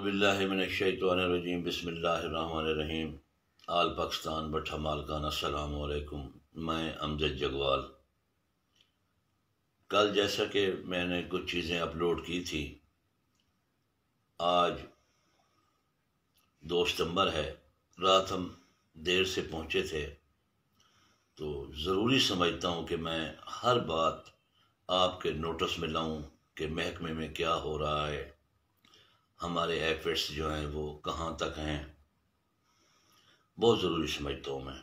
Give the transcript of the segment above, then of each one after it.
औज़ुबिल्लाहि मिनश्शैतानिर्रजीम बिस्मिल्लाहिर्रहमानिर्रहीम। आल पाकिस्तान भट्ठा मालकान अस्सलामु अलैकुम। मैं अमजद जगवाल। कल जैसा कि मैंने कुछ चीज़ें अपलोड की थी, आज 2 सितंबर है, रात हम देर से पहुँचे थे, तो ज़रूरी समझता हूँ कि मैं हर बात आपके नोटिस में लाऊं कि महकमे में क्या हो रहा है, हमारे एफर्ट्स जो हैं वो कहाँ तक हैं, बहुत ज़रूरी समझता हूँ मैं।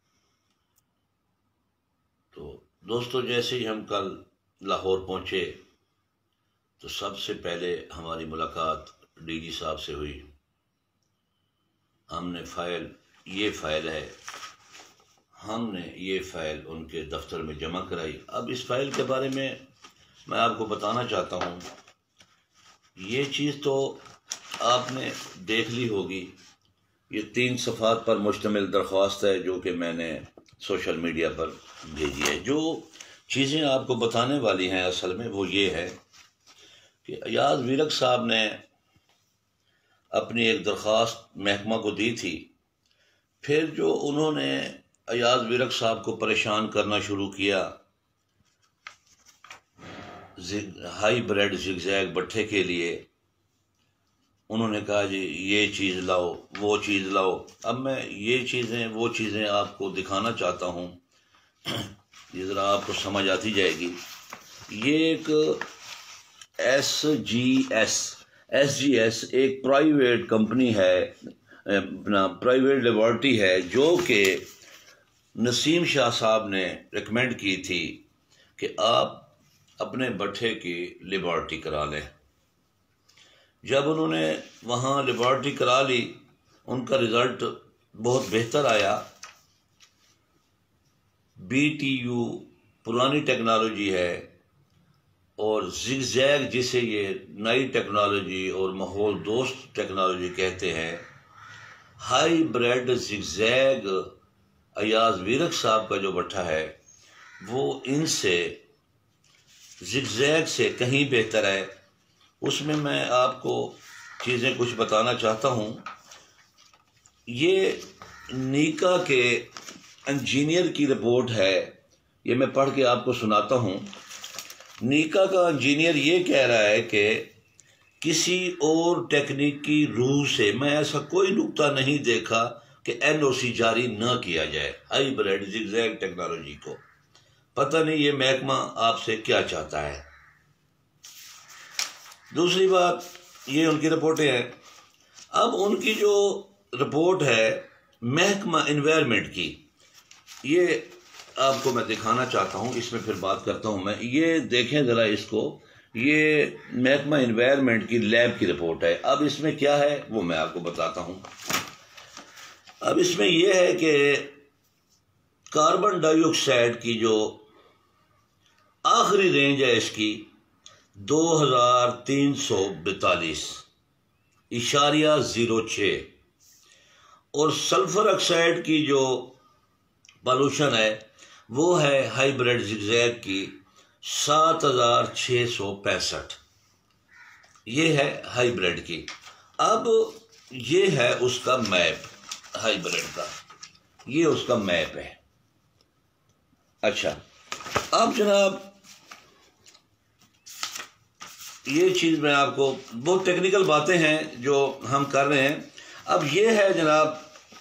तो दोस्तों, जैसे ही हम कल लाहौर पहुँचे तो सबसे पहले हमारी मुलाकात डीजी साहब से हुई। हमने ये फ़ाइल उनके दफ्तर में जमा कराई। अब इस फाइल के बारे में मैं आपको बताना चाहता हूँ। ये चीज़ तो आपने देख ली होगी। ये 3 सफ़ात पर मुश्तमिल दरख्वास्त है जो कि मैंने सोशल मीडिया पर भेजी है। जो चीज़ें आपको बताने वाली हैं असल में वो ये है कि अयाज वीरक साहब ने अपनी एक दरख्वास्त महकमा को दी थी। फिर जो उन्होंने अयाज वीरक साहब को परेशान करना शुरू किया, हाई ब्रेड ज़िगज़ैग भट्ठे के लिए उन्होंने कहा जी ये चीज़ लाओ, वो चीज़ लाओ। अब मैं वो चीज़ें आपको दिखाना चाहता हूँ, ये ज़रा आपको समझ आती जाएगी। ये एक SGS एक प्राइवेट कंपनी है, अपना प्राइवेट लेबॉर्ट्री है, जो कि नसीम शाह साहब ने रिकमेंड की थी कि आप अपने भट्ठे की लेबॉर्ट्री करा लें। जब उन्होंने वहाँ लेबॉर्ट्री करा ली, उनका रिज़ल्ट बहुत बेहतर आया। BTU पुरानी टेक्नोलॉजी है और ज़िगज़ैग जिसे ये नई टेक्नोलॉजी और माहौल दोस्त टेक्नोलॉजी कहते हैं, hybrid zigzag Ayaz Virk साहब का जो भट्ठा है वो इनसे ज़िगज़ैग से कहीं बेहतर है। उसमें मैं आपको चीज़ें कुछ बताना चाहता हूँ। ये नीका के इंजीनियर की रिपोर्ट है, ये मैं पढ़ के आपको सुनाता हूँ। नीका का इंजीनियर ये कह रहा है कि किसी और टेक्निकी रूह से मैं ऐसा कोई नुक्ता नहीं देखा कि NOC जारी न किया जाए हाई ब्रेड ज़िगज़ैग टेक्नोलॉजी को। पता नहीं ये महकमा आपसे क्या चाहता है। दूसरी बात, ये उनकी रिपोर्टें हैं। अब उनकी जो रिपोर्ट है महकमा एनवायरनमेंट की, ये आपको मैं दिखाना चाहता हूँ, इसमें फिर बात करता हूँ मैं। ये देखें ज़रा इसको, ये महकमा एनवायरनमेंट की लैब की रिपोर्ट है। अब इसमें क्या है वो मैं आपको बताता हूँ। अब इसमें यह है कि कार्बन डाइऑक्साइड की जो आखिरी रेंज है इसकी 2342.06 और सल्फर ऑक्साइड की जो पॉल्यूशन है वो है हाइब्रिड ज़िगज़ैग की 7665। ये है हाइब्रिड की। अब ये है उसका मैप हाइब्रिड का, ये उसका मैप है। अच्छा, अब जनाब ये चीज़ मैं आपको, बहुत टेक्निकल बातें हैं जो हम कर रहे हैं। अब ये है जनाब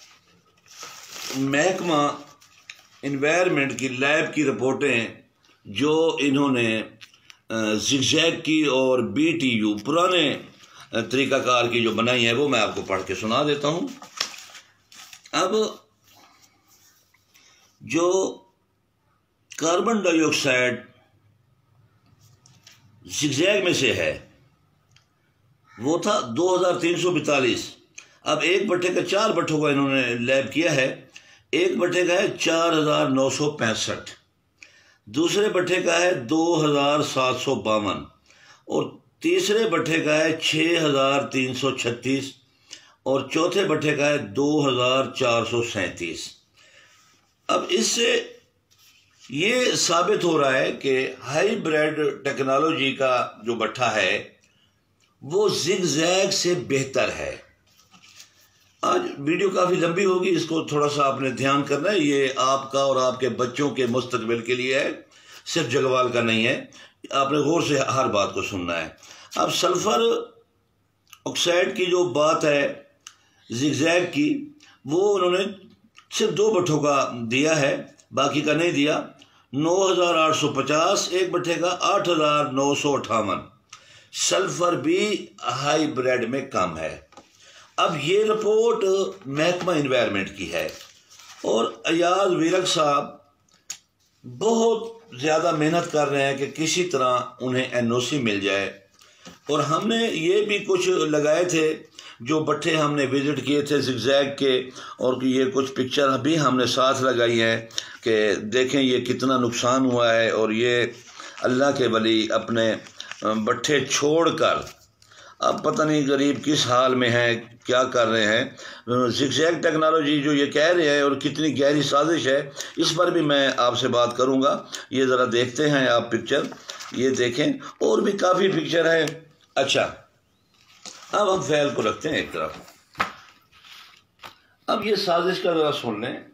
महकमा एनवायरनमेंट की लैब की रिपोर्टें जो इन्होंने ज़िगज़ैग की और BTU पुराने तरीक़ाकार की जो बनाई है वो मैं आपको पढ़ के सुना देता हूँ। अब जो कार्बन डाइऑक्साइड ज़िगज़ैग में से है वो था 2342। अब एक भट्ठे का 4 भट्ठों का इन्होंने लैब किया है। एक भट्ठे का है 4965, दूसरे भट्ठे का है 2752 और तीसरे भट्ठे का है 6336 और चौथे भट्ठे का है 2437। अब इससे ये साबित हो रहा है कि हाई ब्रेड टेक्नोलॉजी का जो भट्ठा है वो जिगजैग से बेहतर है। आज वीडियो काफ़ी लंबी होगी, इसको थोड़ा सा आपने ध्यान करना है। ये आपका और आपके बच्चों के मुस्तकबिल के लिए है, सिर्फ जगवाल का नहीं है। आपने गौर से हर बात को सुनना है। अब सल्फर ऑक्साइड की जो बात है जिगजैग की, वो उन्होंने सिर्फ 2 भट्ठों का दिया है, बाकी का नहीं दिया। 9850 एक भट्ठे का, 8958। सल्फर भी हाइब्रिड में कम है। अब ये रिपोर्ट महकमा इन्वायरमेंट की है और अयाज विरक साहब बहुत ज़्यादा मेहनत कर रहे हैं कि किसी तरह उन्हें एनओसी मिल जाए। और हमने ये भी कुछ लगाए थे, जो भट्ठे हमने विजिट किए थे जिगजैग के, और ये कुछ पिक्चर भी हमने साथ लगाई हैं कि देखें ये कितना नुकसान हुआ है। और ये अल्लाह के वली अपने भट्ठे छोड़कर अब पता नहीं गरीब किस हाल में है, क्या कर रहे हैं। जिगजैग टेक्नोलॉजी जो ये कह रहे हैं और कितनी गहरी साजिश है, इस पर भी मैं आपसे बात करूंगा। ये ज़रा देखते हैं आप पिक्चर, ये देखें, और भी काफ़ी पिक्चर है। अच्छा, अब हम फैल को रखते हैं एक तरफ। अब ये साजिश का ज़रा सुन लें।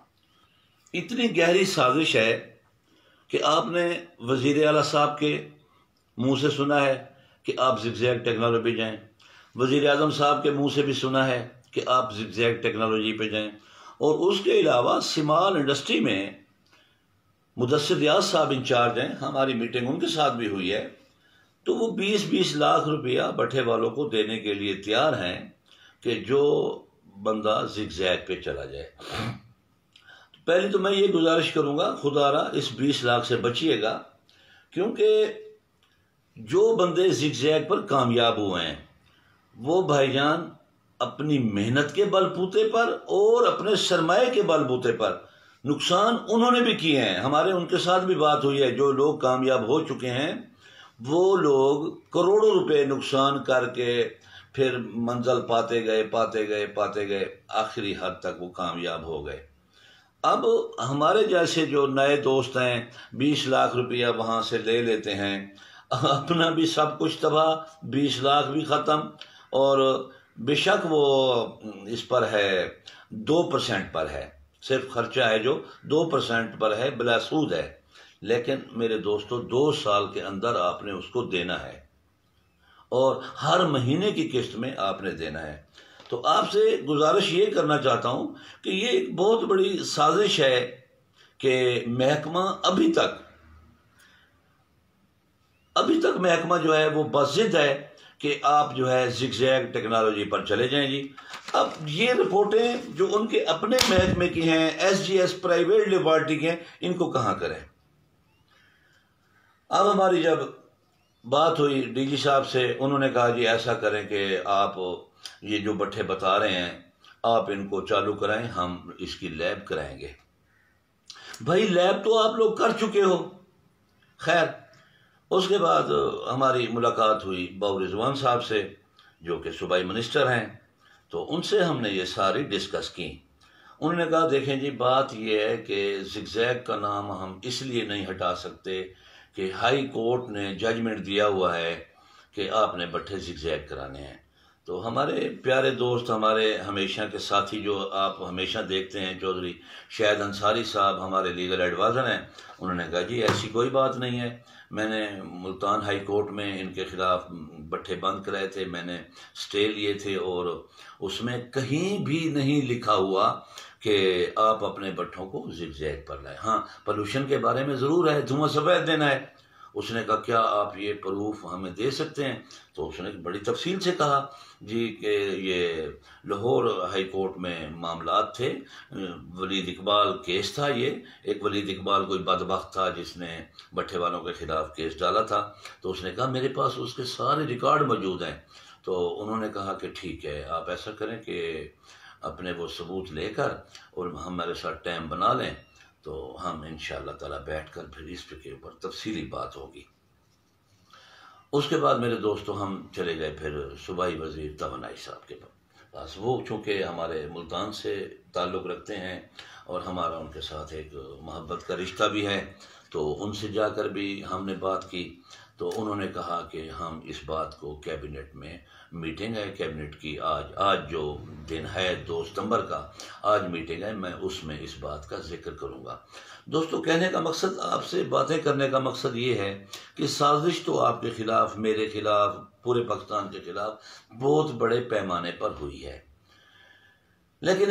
इतनी गहरी साजिश है कि आपने वज़ीर आला साहब के मुंह से सुना है कि आप जिगजैग टेक्नोलॉजी पे जाएं, वज़ीर आज़म साहब के मुंह से भी सुना है कि आप जिगजैग टेक्नोलॉजी पे जाएं, और उसके अलावा सिमाल इंडस्ट्री में मुदस्सिर रियाज साहब इंचार्ज हैं, हमारी मीटिंग उनके साथ भी हुई है। तो वो 20-20 लाख रुपया भट्ठे वालों को देने के लिए तैयार हैं कि जो बंदा जिगजैग पे चला जाए। तो पहले तो मैं ये गुजारिश करूँगा, खुदारा इस 20 लाख से बचिएगा, क्योंकि जो बंदे जिगजैग पर कामयाब हुए हैं वो भाईजान अपनी मेहनत के बलबूते पर और अपने सरमाए के बलबूते पर नुकसान उन्होंने भी किए हैं। हमारे उनके साथ भी बात हुई है। जो लोग कामयाब हो चुके हैं वो लोग करोड़ों रुपए नुकसान करके फिर मंजिल पाते गए, आखिरी हद तक वो कामयाब हो गए। अब हमारे जैसे जो नए दोस्त हैं 20 लाख रुपया वहाँ से ले लेते हैं, अपना भी सब कुछ तबाह, 20 लाख भी ख़त्म। और बेशक वो इस पर है 2% पर है, सिर्फ खर्चा है जो 2% पर है, बिला सूद है। लेकिन मेरे दोस्तों 2 साल के अंदर आपने उसको देना है और हर महीने की किस्त में आपने देना है। तो आपसे गुजारिश ये करना चाहता हूँ कि ये एक बहुत बड़ी साजिश है कि महकमा अभी तक महकमा जो है वो बज़िद है कि आप जो है जिगजैग टेक्नोलॉजी पर चले जाएं जी। अब ये रिपोर्टें जो उनके अपने महकमे की हैं, SGS प्राइवेट लिबर्टी के हैं, इनको कहाँ करें। अब हमारी जब बात हुई DG साहब से, उन्होंने कहा जी ऐसा करें कि आप ये जो भट्ठे बता रहे हैं आप इनको चालू कराएं, हम इसकी लैब कराएंगे। भाई लैब तो आप लोग कर चुके हो। खैर, उसके बाद हमारी मुलाकात हुई बाउ रिजवान साहब से, जो कि सूबाई मिनिस्टर हैं। तो उनसे हमने ये सारी डिस्कस की। उन्होंने कहा देखें जी, बात यह है कि जिगजैग का नाम हम इसलिए नहीं हटा सकते कि हाई कोर्ट ने जजमेंट दिया हुआ है कि आपने भट्ठे जिगजैग कराने हैं। तो हमारे प्यारे दोस्त, हमारे हमेशा के साथी जो आप हमेशा देखते हैं, चौधरी शाहिद अंसारी साहब हमारे लीगल एडवाइज़र हैं, उन्होंने कहा जी ऐसी कोई बात नहीं है। मैंने मुल्तान हाई कोर्ट में इनके खिलाफ भट्ठे बंद कराए थे, मैंने स्टे लिए थे, और उसमें कहीं भी नहीं लिखा हुआ कि आप अपने भट्ठों को जिगजैग पर लाए। हाँ, पोल्यूशन के बारे में ज़रूर है, धुआं सफ़ेद देना है। उसने कहा क्या आप ये प्रूफ हमें दे सकते हैं? तो उसने बड़ी तफसील से कहा जी कि ये लाहौर हाई कोर्ट में मामलात थे, वलीद इकबाल केस था। ये एक वलीद इकबाल कोई बदबख्त था जिसने भट्ठे वालों के खिलाफ केस डाला था। तो उसने कहा मेरे पास उसके सारे रिकॉर्ड मौजूद हैं। तो उन्होंने कहा कि ठीक है, आप ऐसा करें कि अपने वो सबूत लेकर और हमारे साथ टाइम बना लें, तो हम इंशाअल्लाह ताला बैठकर फिर इस के ऊपर तफसीली बात होगी। उसके बाद मेरे दोस्तों हम चले गए फिर सूबाई वज़ीर तवानाई साहब के पास। वो चूँकि हमारे मुल्तान से ताल्लुक़ रखते हैं और हमारा उनके साथ एक मोहब्बत का रिश्ता भी है, तो उनसे जाकर भी हमने बात की। तो उन्होंने कहा कि हम इस बात को कैबिनेट में, मीटिंग है कैबिनेट की आज जो दिन है 2 सितंबर का, आज मीटिंग है, मैं उसमें इस बात का जिक्र करूंगा। दोस्तों, कहने का मकसद, आपसे बातें करने का मकसद ये है कि साजिश तो आपके खिलाफ, मेरे खिलाफ, पूरे पाकिस्तान के खिलाफ बहुत बड़े पैमाने पर हुई है, लेकिन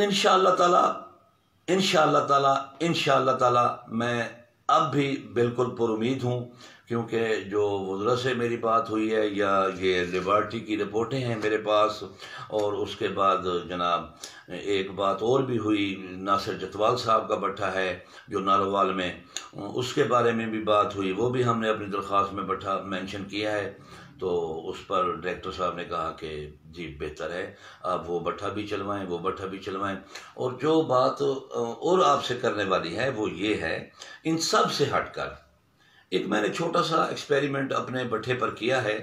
इंशाअल्लाह ताला मैं अब भी बिल्कुल पुरुमीद हूँ, क्योंकि जो वज़रा से मेरी बात हुई है, या ये लिबर्टी की रिपोर्टें हैं मेरे पास, और उसके बाद जनाब एक बात और भी हुई, नासिर जतवाल साहब का भट्ठा है जो नारोवाल में, उसके बारे में भी बात हुई, वो भी हमने अपनी दरख्वास्त में भट्ठा मेंशन किया है। तो उस पर डायरेक्टर साहब ने कहा कि जी बेहतर है आप वो भट्ठा भी चलवाएं, वो भट्ठा भी चलवाएं। और जो बात और आपसे करने वाली है वो ये है, इन सब से हटकर एक मैंने छोटा सा एक्सपेरिमेंट अपने भट्ठे पर किया है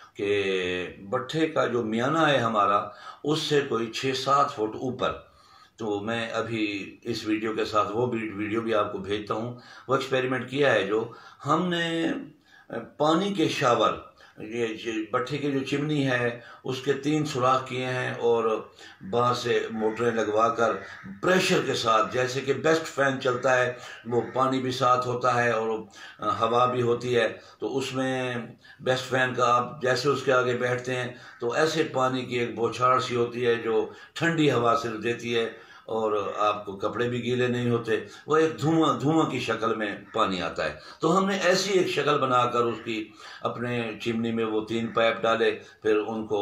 कि भट्ठे का जो मियाना है हमारा, उससे कोई 6-7 फुट ऊपर, तो मैं अभी इस वीडियो के साथ वो वीडियो भी आपको भेजता हूँ, वो एक्सपेरिमेंट किया है जो हमने पानी के शावर, ये भट्ठे की जो चिमनी है उसके 3 सुराख किए हैं, और बाहर से मोटरें लगवाकर प्रेशर के साथ, जैसे कि बेस्ट फैन चलता है, वो पानी भी साथ होता है और हवा भी होती है, तो उसमें बेस्ट फैन का आप जैसे उसके आगे बैठते हैं तो ऐसे पानी की एक बौछार सी होती है जो ठंडी हवा से देती है, और आपको कपड़े भी गीले नहीं होते, वो एक धुआं की शक्ल में पानी आता है। तो हमने ऐसी एक शक्ल बनाकर उसकी अपने चिमनी में वो 3 पाइप डाले, फिर उनको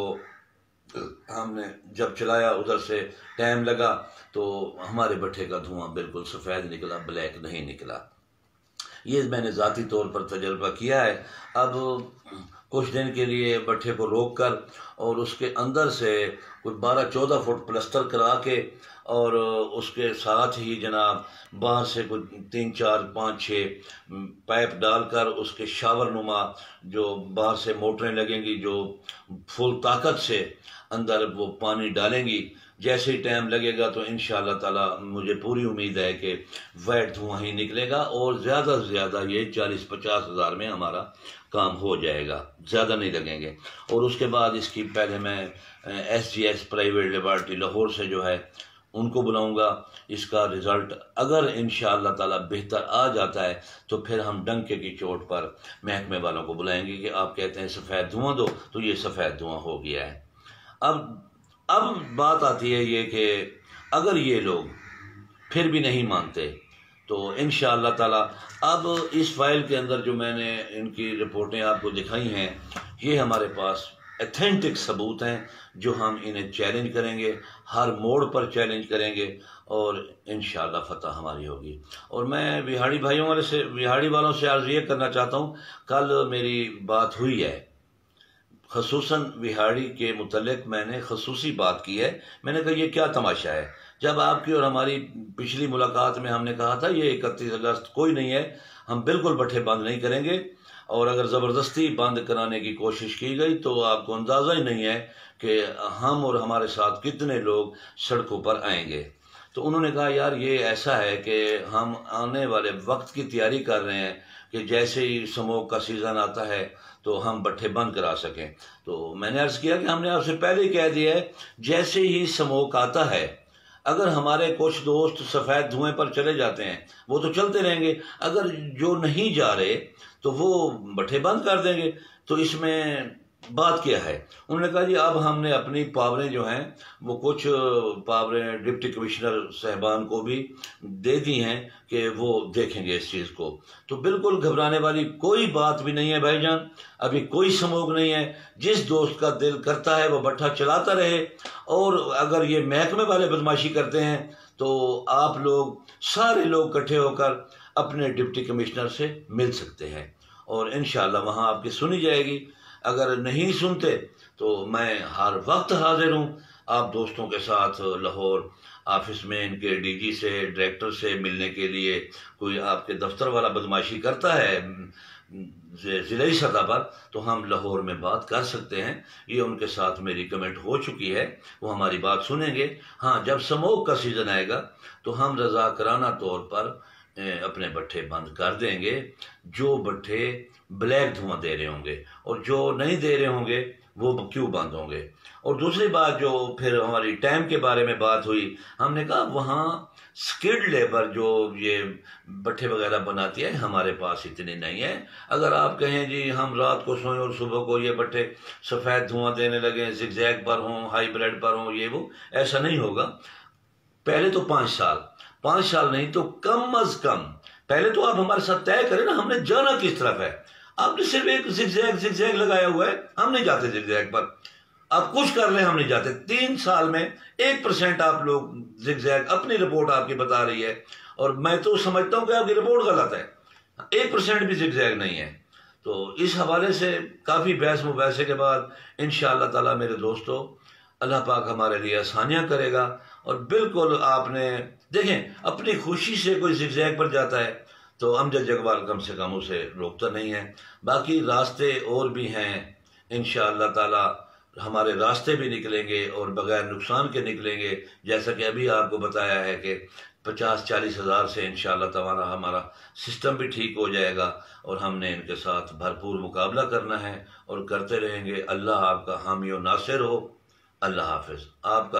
हमने जब चलाया, उधर से टाइम लगा तो हमारे भट्ठे का धुआं बिल्कुल सफ़ेद निकला, ब्लैक नहीं निकला। ये मैंने ज़ाती तौर पर तजर्बा किया है। अब कुछ दिन के लिए भट्ठे को रोक कर और उसके अंदर से कुछ 12-14 फुट प्लस्तर करा के, और उसके साथ ही जनाब बाहर से कुछ 3-4-5-6 पाइप डालकर उसके शावर नुमा जो बाहर से मोटरें लगेंगी जो फुल ताकत से अंदर वो पानी डालेंगी, जैसे ही टाइम लगेगा तो इंशाअल्लाह ताला मुझे पूरी उम्मीद है कि वाइट धुआं ही निकलेगा, और ज़्यादा से ज़्यादा ये 40-50 हज़ार में हमारा काम हो जाएगा, ज़्यादा नहीं लगेंगे। और उसके बाद इसकी पहले मैं SGS प्राइवेट लिबर्टी लाहौर से जो है उनको बुलाऊंगा। इसका रिज़ल्ट अगर इंशाअल्लाह ताला बेहतर आ जाता है तो फिर हम डंके की चोट पर महकमे वालों को बुलाएंगे कि आप कहते हैं सफ़ेद धुआं दो, तो ये सफ़ेद धुआं हो गया है। अब बात आती है ये कि अगर ये लोग फिर भी नहीं मानते तो इंशाअल्लाह ताला अब इस फाइल के अंदर जो मैंने इनकी रिपोर्टें आपको दिखाई हैं, ये हमारे पास ऑथेंटिक सबूत हैं जो हम इन्हें चैलेंज करेंगे, हर मोड़ पर चैलेंज करेंगे, और इंशाअल्लाह फतह हमारी होगी। और मैं बिहाड़ी वालों से अर्ज़ ये करना चाहता हूँ, कल मेरी बात हुई है खसूसन बिहाड़ी के मुतल्लिक, मैंने खसूसी बात की है। मैंने कहा ये क्या तमाशा है, जब आपकी और हमारी पिछली मुलाकात में हमने कहा था ये 31 अगस्त कोई नहीं है, हम बिल्कुल भट्ठे बंद नहीं करेंगे, और अगर ज़बरदस्ती बंद कराने की कोशिश की गई तो आपको अंदाज़ा ही नहीं है कि हम और हमारे साथ कितने लोग सड़कों पर आएंगे। तो उन्होंने कहा यार ये ऐसा है कि हम आने वाले वक्त की तैयारी कर रहे हैं कि जैसे ही स्मोक का सीज़न आता है तो हम भट्ठे बंद करा सकें। तो मैंने अर्ज़ किया कि हमने आपसे पहले ही कह दिया है, जैसे ही स्मोक आता है, अगर हमारे कुछ दोस्त सफ़ेद धुएं पर चले जाते हैं वो तो चलते रहेंगे, अगर जो नहीं जा रहे तो वो भट्ठे बंद कर देंगे, तो इसमें बात क्या है। उन्होंने कहा जी अब हमने अपनी पावरें जो हैं वो कुछ पावरें डिप्टी कमिश्नर साहबान को भी दे दी हैं कि वो देखेंगे इस चीज़ को। तो बिल्कुल घबराने वाली कोई बात भी नहीं है भाईजान, अभी कोई स्मोक नहीं है। जिस दोस्त का दिल करता है वो भट्ठा चलाता रहे, और अगर ये महकमे वाले बदमाशी करते हैं तो आप लोग सारे लोग इकट्ठे होकर अपने डिप्टी कमिश्नर से मिल सकते हैं, और इंशाअल्लाह वहाँ आपकी सुनी जाएगी। अगर नहीं सुनते तो मैं हर वक्त हाजिर हूँ आप दोस्तों के साथ लाहौर ऑफिस में इनके DG से, डायरेक्टर से मिलने के लिए। कोई आपके दफ्तर वाला बदमाशी करता है ज़िलाई सतह पर तो हम लाहौर में बात कर सकते हैं, ये उनके साथ मेरी कमेंट हो चुकी है, वो हमारी बात सुनेंगे। हाँ, जब स्मोक का सीज़न आएगा तो हम रज़ाकराना तौर पर अपने भट्ठे बंद कर देंगे, जो भट्ठे ब्लैक धुआं दे रहे होंगे, और जो नहीं दे रहे होंगे वो क्यों बंद होंगे। और दूसरी बात, जो फिर हमारी टाइम के बारे में बात हुई, हमने कहा वहाँ स्किल्ड लेबर जो ये भट्ठे वगैरह बनाती है हमारे पास इतनी नहीं है। अगर आप कहें जी हम रात को सोएं और सुबह को ये भट्ठे सफ़ेद धुआं देने लगे, जिगजैग पर हों, हाइब्रिड पर हों, ये वो, ऐसा नहीं होगा। पहले तो 5 साल, 5 साल नहीं तो कम अज कम पहले तो आप हमारे साथ तय करें ना हमने जाना किस तरफ है। आपने सिर्फ एक जिगजैग लगाया हुआ है, हम नहीं जाते जिगजैग पर। आप कुछ कर लें, हम नहीं जाते। 3 साल में 1% आप लोग जिगजैग, अपनी रिपोर्ट आपकी बता रही है, और मैं तो समझता हूं कि आपकी रिपोर्ट गलत है। 1% भी जिगजैग नहीं है। तो इस हवाले से काफ़ी बहस मुबहसे के बाद इंशाअल्लाह ताला मेरे दोस्तों, अल्लाह पाक हमारे लिए आसानियाँ करेगा। और बिल्कुल आपने देखें, अपनी खुशी से कोई जिगजैग पर जाता है तो अमजद जगवाल कम से कम उसे रोकता नहीं है। बाकी रास्ते और भी हैं, इंशाअल्लाह ताला हमारे रास्ते भी निकलेंगे और बगैर नुकसान के निकलेंगे। जैसा कि अभी आपको बताया है कि 50-40 हज़ार से इंशाअल्लाह ताला हमारा सिस्टम भी ठीक हो जाएगा, और हमने इनके साथ भरपूर मुकाबला करना है और करते रहेंगे। अल्लाह आपका हामी और नासिर हो। अल्लाह हाफिज़। आपका